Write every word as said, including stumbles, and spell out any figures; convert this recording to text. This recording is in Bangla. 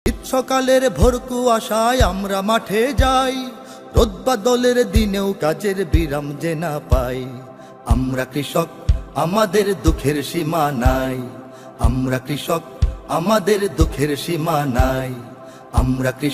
সকালের ভোর কুয়াশায় আমরা মাঠে যাই, রোদ বাদলের দিনেও কাজের বিরাম যে না পাই। আমরা কৃষক, আমাদের দুঃখের সীমা নাই। আমরা কৃষক, আমাদের দুঃখের সীমা নাই। আমরা